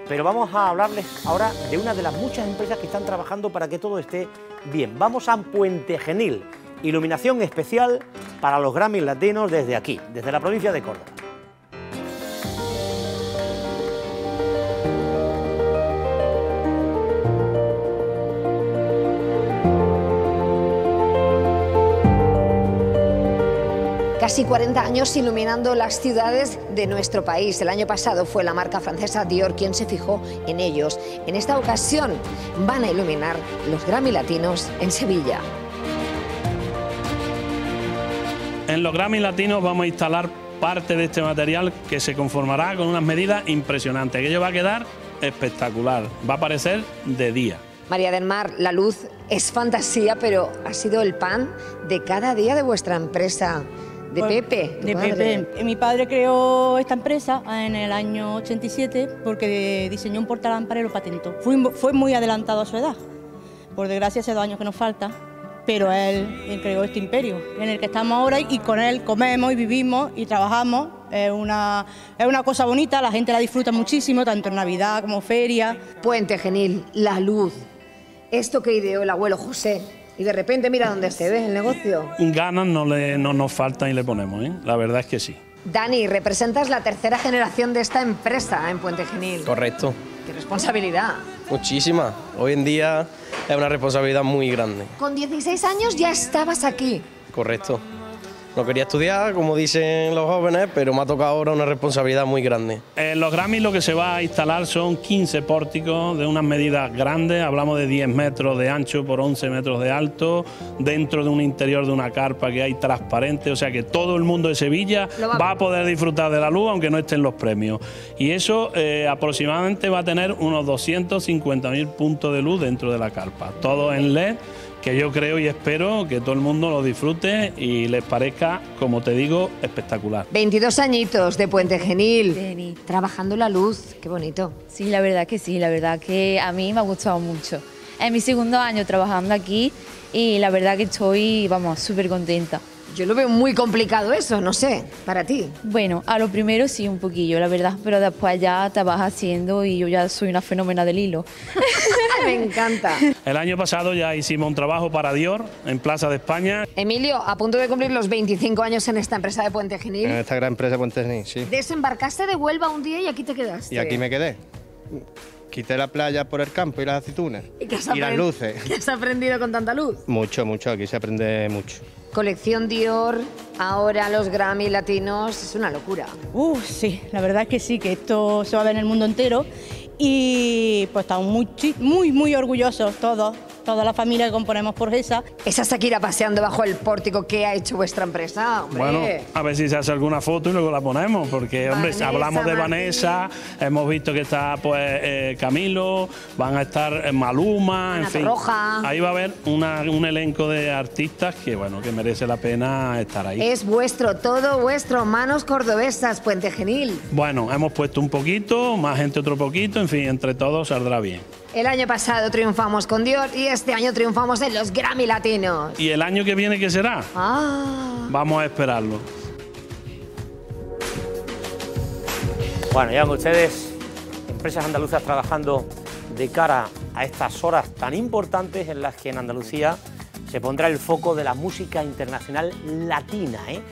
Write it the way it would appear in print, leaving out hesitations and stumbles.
pero vamos a hablarles ahora de una de las muchas empresas que están trabajando para que todo esté bien. Vamos a Puente Genil, iluminación especial para los Grammys latinos desde aquí, desde la provincia de Córdoba. Casi 40 años iluminando las ciudades de nuestro país. El año pasado fue la marca francesa Dior quien se fijó en ellos. En esta ocasión van a iluminar los Grammy Latinos en Sevilla. En los Grammy Latinos vamos a instalar parte de este material que se conformará con unas medidas impresionantes. Aquello va a quedar espectacular, va a parecer de día. María del Mar, la luz es fantasía, pero ha sido el pan de cada día de vuestra empresa. De Pepe. De Pepe. Mi padre creó esta empresa en el año 87 porque diseñó un portalámpara y lo patentó. Fue muy adelantado a su edad. Por desgracia, hace 2 años que nos falta, pero él creó este imperio en el que estamos ahora y con él comemos y vivimos y trabajamos. Es una cosa bonita, la gente la disfruta muchísimo, tanto en Navidad como feria. Puente Genil, la luz. Esto que ideó el abuelo José. Y de repente mira dónde se ve el negocio. Ganas no nos faltan y le ponemos, ¿eh? La verdad es que sí. Dani, representas la tercera generación de esta empresa en Puente Genil. Correcto. ¡Qué responsabilidad! Muchísima. Hoy en día es una responsabilidad muy grande. Con 16 años ya estabas aquí. Correcto. No quería estudiar, como dicen los jóvenes, pero me ha tocado ahora una responsabilidad muy grande. En los Grammys lo que se va a instalar son 15 pórticos de unas medidas grandes, hablamos de 10 metros de ancho por 11 metros de alto, dentro de un interior de una carpa que hay transparente, o sea que todo el mundo de Sevilla va a poder disfrutar de la luz aunque no estén los premios. Y eso aproximadamente va a tener unos 250.000 puntos de luz dentro de la carpa, todo en LED, que yo creo y espero que todo el mundo lo disfrute y les parezca, como te digo, espectacular. 22 añitos de Puente Genil, trabajando la luz, qué bonito. Sí, la verdad que sí, la verdad que a mí me ha gustado mucho. Es mi 2.º año trabajando aquí y la verdad que estoy, vamos, súper contenta. Yo lo veo muy complicado eso, no sé, para ti. Bueno, a lo primero sí un poquillo, la verdad, pero después ya te vas haciendo y yo ya soy una fenómena del hilo. Me encanta. El año pasado ya hicimos un trabajo para Dior en Plaza de España. Emilio, a punto de cumplir los 25 años en esta empresa de Puente Genil. En esta gran empresa de Puente Genil, sí. Desembarcaste de Huelva un día y aquí te quedaste. Y aquí me quedé. Quité la playa por el campo y las aceitunas. ¿Y las luces. ¿Qué has aprendido con tanta luz? Mucho, mucho. Aquí se aprende mucho. Colección Dior, ahora los Grammy Latinos, es una locura. Sí, la verdad es que sí, que esto se va a ver en el mundo entero y pues estamos muy orgullosos todos. Toda la familia que componemos por esa. Esa Shakira paseando bajo el pórtico, ¿qué ha hecho vuestra empresa? Hombre. Bueno, a ver si se hace alguna foto y luego la ponemos, porque, hombre, hablamos de Vanessa, hemos visto que está, pues, Camilo, van a estar Maluma, en fin. Roja. Ahí va a haber un elenco de artistas que, bueno, que merece la pena estar ahí. Es vuestro, todo vuestro, manos cordobesas, Puente Genil. Bueno, hemos puesto un poquito, más gente otro poquito, en fin, entre todos saldrá bien. El año pasado triunfamos con Dior y este año triunfamos en los Grammy Latinos. ¿Y el año que viene qué será? Vamos a esperarlo. Bueno, ya ven ustedes, empresas andaluzas trabajando de cara a estas horas tan importantes en las que en Andalucía se pondrá el foco de la música internacional latina, ¿eh?